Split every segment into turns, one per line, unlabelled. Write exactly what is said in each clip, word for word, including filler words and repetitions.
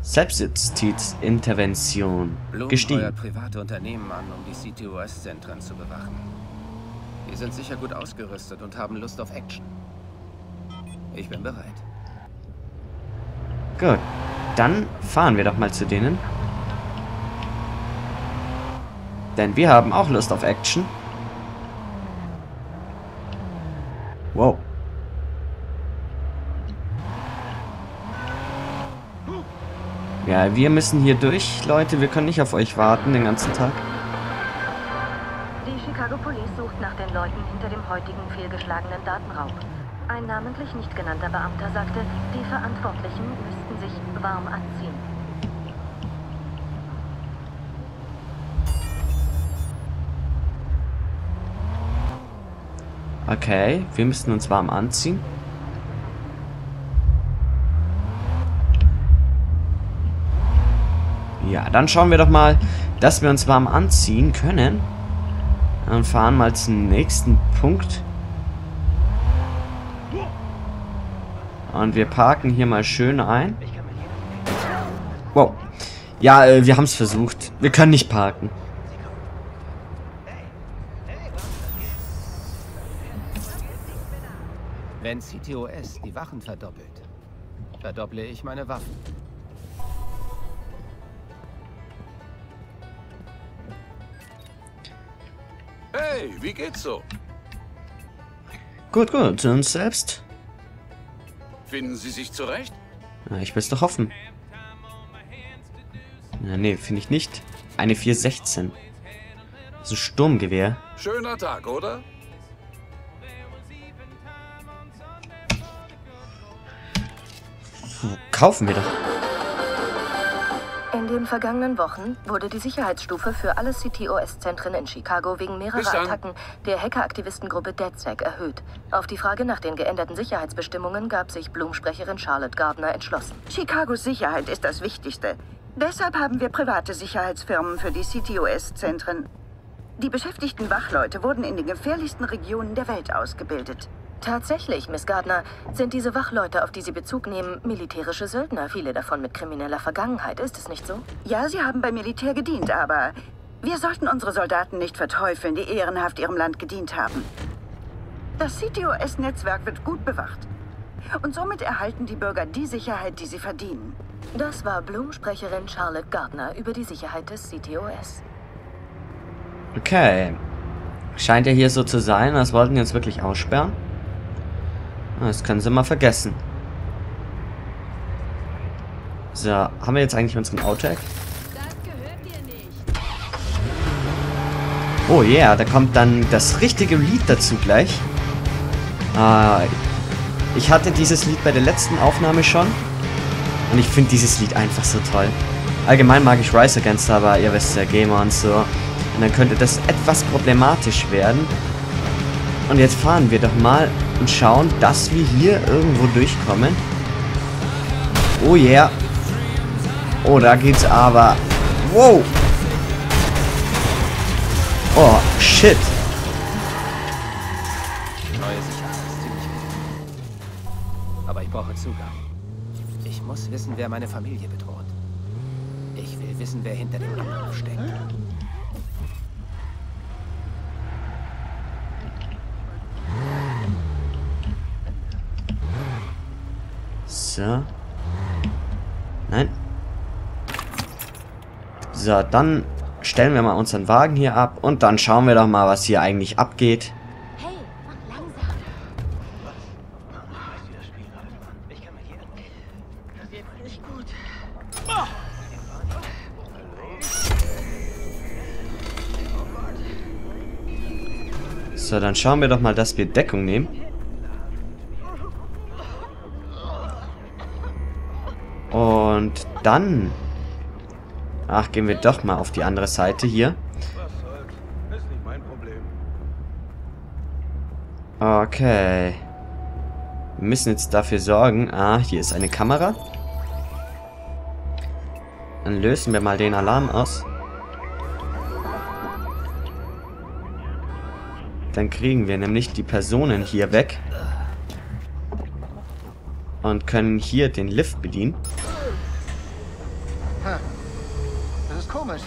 Selbstjustizintervention.
Bloom
Gestiegen.
heuert private Unternehmen an, um die C T O S-Zentren zu bewachen. Die sind sicher gut ausgerüstet und haben Lust auf Action. Ich bin bereit.
Gut, dann fahren wir doch mal zu denen. Denn wir haben auch Lust auf Action. Wow. Ja, wir müssen hier durch, Leute. Wir können nicht auf euch warten den ganzen Tag.
Die Chicago Police sucht nach den Leuten hinter dem heutigen fehlgeschlagenen Datenraub. Ein namentlich nicht genannter Beamter sagte, die Verantwortlichen müssten sich warm anziehen.
Okay, wir müssen uns warm anziehen. Ja, dann schauen wir doch mal, dass wir uns warm anziehen können. Und fahren mal zum nächsten Punkt. Und wir parken hier mal schön ein. Wow. Ja, äh, wir haben es versucht. Wir können nicht parken.
Wenn C T O S die Wachen verdoppelt, verdopple ich meine Waffen.
Hey, wie geht's so?
Gut, gut. Und uns selbst?
Finden Sie sich zurecht?
Ja, ich will's doch hoffen. Ja, nee, finde ich nicht. Eine vier sechzehn. Das ist ein Sturmgewehr.
Schöner Tag, oder?
Puh, kaufen wir doch.
In den vergangenen Wochen wurde die Sicherheitsstufe für alle C T O S-Zentren in Chicago wegen
Bis
mehrerer
dann.
Attacken der Hackeraktivistengruppe DedSec erhöht. Auf die Frage nach den geänderten Sicherheitsbestimmungen gab sich Bloom-Sprecherin Charlotte Gardner entschlossen.
Chicagos Sicherheit ist das Wichtigste. Deshalb haben wir private Sicherheitsfirmen für die C T O S-Zentren. Die beschäftigten Wachleute wurden in den gefährlichsten Regionen der Welt ausgebildet.
Tatsächlich, Miss Gardner, sind diese Wachleute, auf die Sie Bezug nehmen, militärische Söldner, viele davon mit krimineller Vergangenheit, ist es nicht so?
Ja, sie haben beim Militär gedient, aber wir sollten unsere Soldaten nicht verteufeln, die ehrenhaft ihrem Land gedient haben. Das C T O S-Netzwerk wird gut bewacht. Und somit erhalten die Bürger die Sicherheit, die sie verdienen.
Das war Bloom-Sprecherin Charlotte Gardner über die Sicherheit des C T O S.
Okay. Scheint ja hier so zu sein, das wollten wir jetzt wirklich aussperren. Das können sie mal vergessen. So, haben wir jetzt eigentlich unseren Auto-Act? Oh yeah, da kommt dann das richtige Lied dazu gleich. Ah, ich hatte dieses Lied bei der letzten Aufnahme schon. Und ich finde dieses Lied einfach so toll. Allgemein mag ich Rise Against, aber ihr wisst ja, Gamer und so. Und dann könnte das etwas problematisch werden. Und jetzt fahren wir doch mal und schauen, dass wir hier irgendwo durchkommen. Oh yeah. Oh, da geht's aber. Wow. Oh, shit.
Die neue Sicherheit ist ziemlich gut. Aber ich brauche Zugang. Ich muss wissen, wer meine Familie bedroht. Ich will wissen, wer hinter dem Angriff steckt.
So. Nein. So, dann stellen wir mal unseren Wagen hier ab und dann schauen wir doch mal, was hier eigentlich abgeht.
Hey, mach langsam.
So, dann schauen wir doch mal, dass wir Deckung nehmen. Und dann... Ach, gehen wir doch mal auf die andere Seite hier. Okay. Wir müssen jetzt dafür sorgen... Ah, hier ist eine Kamera. Dann lösen wir mal den Alarm aus. Dann kriegen wir nämlich die Personen hier weg. Und können hier den Lift bedienen.
Das ist komisch.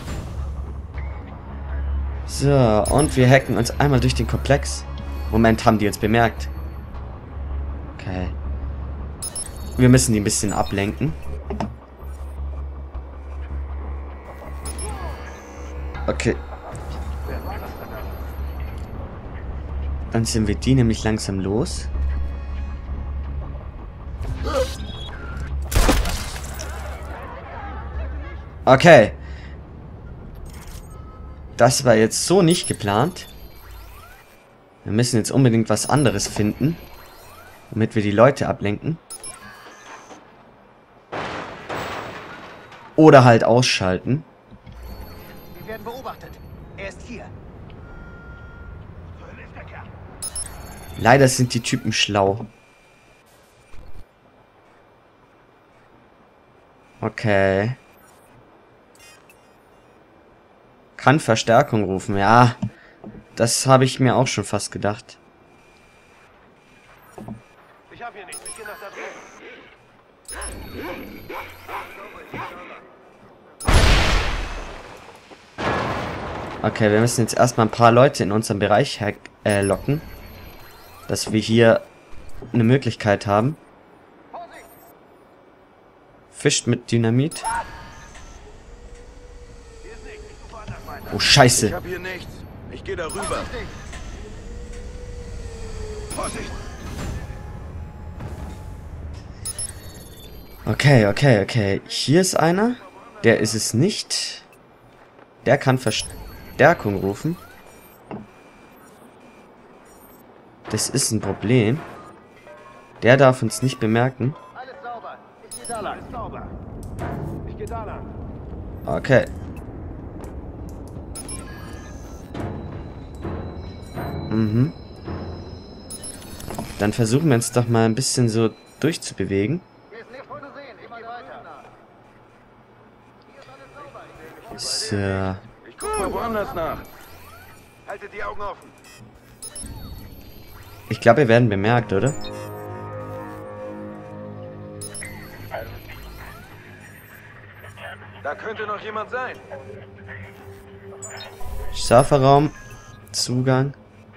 So, und wir hacken uns einmal durch den Komplex. Moment, haben die jetzt bemerkt. Okay. Wir müssen die ein bisschen ablenken. Okay. Dann sind wir die nämlich langsam los. Okay. Das war jetzt so nicht geplant. Wir müssen jetzt unbedingt was anderes finden, damit wir die Leute ablenken. Oder halt ausschalten.
Wir werden beobachtet. Er ist hier.
Leider sind die Typen schlau. Okay. Kann Verstärkung rufen, ja. Das habe ich mir auch schon fast gedacht.
Ich hab hier nichts. Ich geh nach da drüben.
Okay, wir müssen jetzt erstmal ein paar Leute in unseren Bereich hack, äh, locken. Dass wir hier eine Möglichkeit haben. Fischt mit Dynamit. Oh, Scheiße.
Ich hab hier nichts. Ich gehe da rüber. Vorsicht!
Okay, okay, okay. Hier ist einer. Der ist es nicht. Der kann Verstärkung rufen. Das ist ein Problem. Der darf uns nicht bemerken.
Alles sauber. Ich geh da lang. Alles sauber. Ich geh da lang.
Okay. Mhm. Dann versuchen wir uns doch mal ein bisschen so durchzubewegen.
Hier ist nichts zu sehen. Ich geh weiter.
So.
Ich guck mal woanders nach. Haltet die Augen offen.
Ich glaube, wir werden bemerkt, oder?
Da könnte noch jemand sein.
Serverraum. Zugang.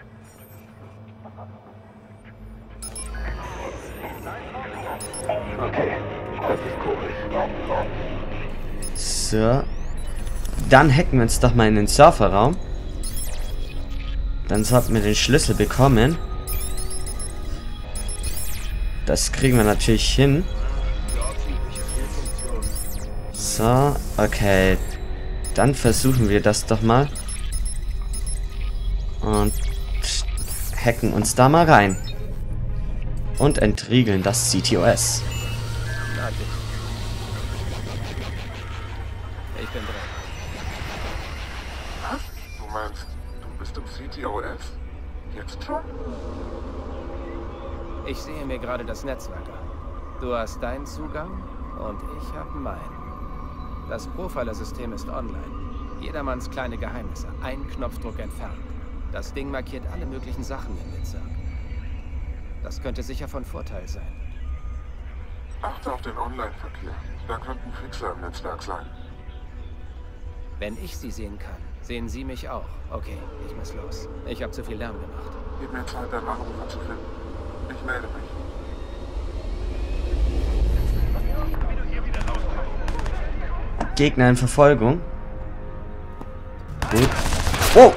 Okay, das ist komisch.
So. Dann hacken wir uns doch mal in den Serverraum. Dann sollten wir den Schlüssel bekommen. Das kriegen wir natürlich hin. So, okay. Dann versuchen wir das doch mal. Und hacken uns da mal rein. Und entriegeln das C T O S.
Ich bin dran.
Was? Du meinst, du bist im C T O S? Jetzt schon?
Ich sehe mir gerade das Netzwerk an. Du hast deinen Zugang und ich habe meinen. Das Profiler-System ist online. Jedermanns kleine Geheimnisse. Ein Knopfdruck entfernt. Das Ding markiert alle möglichen Sachen im Netzwerk. Das könnte sicher von Vorteil sein.
Achte auf den Online-Verkehr. Da könnten Fixer im Netzwerk sein.
Wenn ich sie sehen kann, sehen sie mich auch. Okay, ich muss los. Ich habe zu viel Lärm gemacht.
Gib mir Zeit, deinen Anrufer zu finden. Ich melde mich.
Gegner in Verfolgung. Gut. Oh!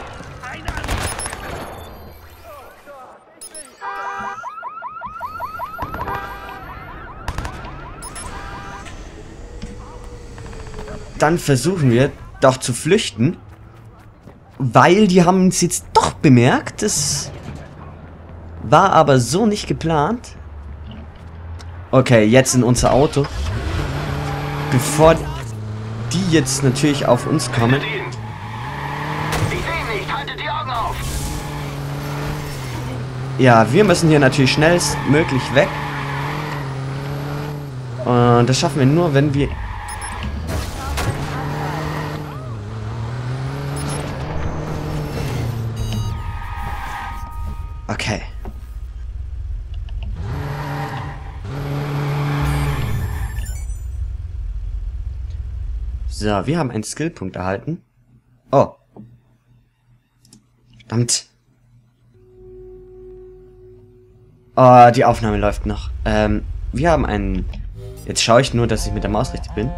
Dann versuchen wir doch zu flüchten. Weil die haben uns jetzt doch bemerkt. Das war aber so nicht geplant. Okay, jetzt in unser Auto. Bevor die jetzt natürlich auf uns kommen.
Ich sehe nicht. Haltet die Augen auf.
Ja, wir müssen hier natürlich schnellstmöglich weg. Und das schaffen wir nur, wenn wir... Okay. So, wir haben einen Skillpunkt erhalten. Oh. Verdammt. Oh, die Aufnahme läuft noch. Ähm, wir haben einen... Jetzt schaue ich nur, dass ich mit der Maus richtig bin.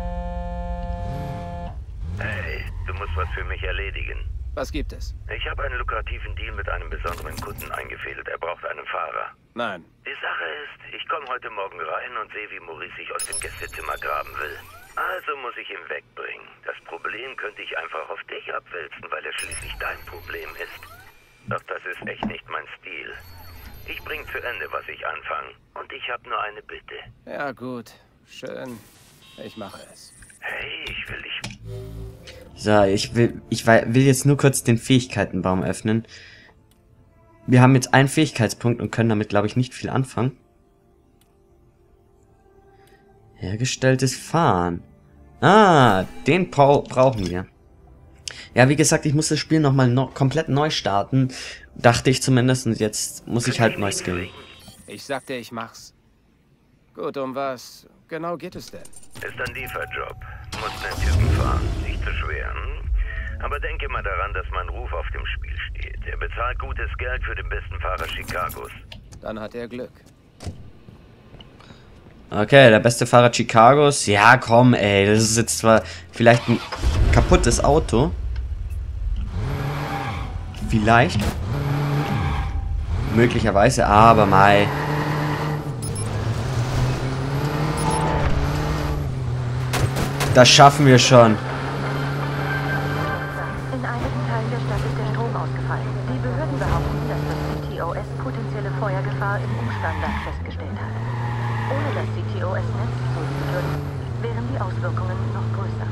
Hey, du musst was für mich erledigen.
Was gibt es?
Ich habe einen lukrativen Deal mit einem besonderen Kunden eingefädelt. Er braucht einen Fahrer.
Nein.
Die Sache ist, ich komme heute Morgen rein und sehe, wie Maurice sich aus dem Gästezimmer graben will. Also muss ich ihn wegbringen. Das Problem könnte ich einfach auf dich abwälzen, weil er schließlich dein Problem ist. Doch das ist echt nicht mein Stil. Ich bring zu Ende, was ich anfange. Und ich habe nur eine Bitte.
Ja, gut. Schön. Ich mache es.
Hey, ich will dich...
So, ich will, ich will jetzt nur kurz den Fähigkeitenbaum öffnen. Wir haben jetzt einen Fähigkeitspunkt und können damit, glaube ich, nicht viel anfangen. Hergestelltes Fahren. Ah, den bra brauchen wir. Ja, wie gesagt, ich muss das Spiel nochmal no komplett neu starten. Dachte ich zumindest, und jetzt muss ich halt neu skillen.
Ich sagte, ich mach's. Gut, um was genau geht es denn?
Ist ein Lieferjob. Muss einen Typen fahren. Nicht zu schwer. Hm? Aber denke mal daran, dass mein Ruf auf dem Spiel steht. Er bezahlt gutes Geld für den besten Fahrer Chicagos.
Dann hat er Glück.
Okay, der beste Fahrer Chicagos. Ja, komm, ey. Das ist jetzt zwar vielleicht ein kaputtes Auto. Vielleicht. Möglicherweise, aber mei. Das schaffen wir schon.
In einigen Teilen der Stadt ist der Strom ausgefallen. Die Behörden behaupten, dass das C T O S potenzielle Feuergefahr im Umstandard festgestellt hat. Ohne das C T O S-Netz zu würden, wären die Auswirkungen noch größer.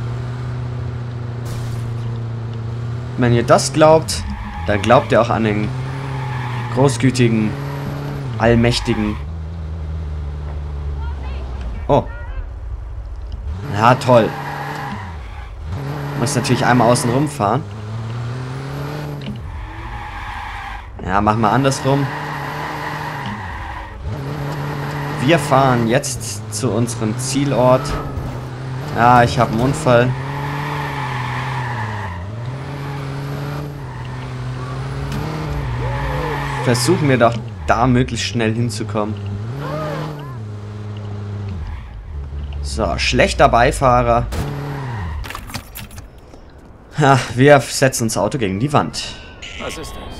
Wenn ihr das glaubt, dann glaubt ihr auch an den großgütigen, allmächtigen... Oh. Ja, toll. Muss natürlich einmal außen rum fahren. Ja, machen wir andersrum. Wir fahren jetzt zu unserem Zielort. Ja, ich habe einen Unfall. Versuchen wir doch da möglichst schnell hinzukommen. So, schlechter Beifahrer. Ha, wir setzen uns Auto gegen die Wand.
Was ist das?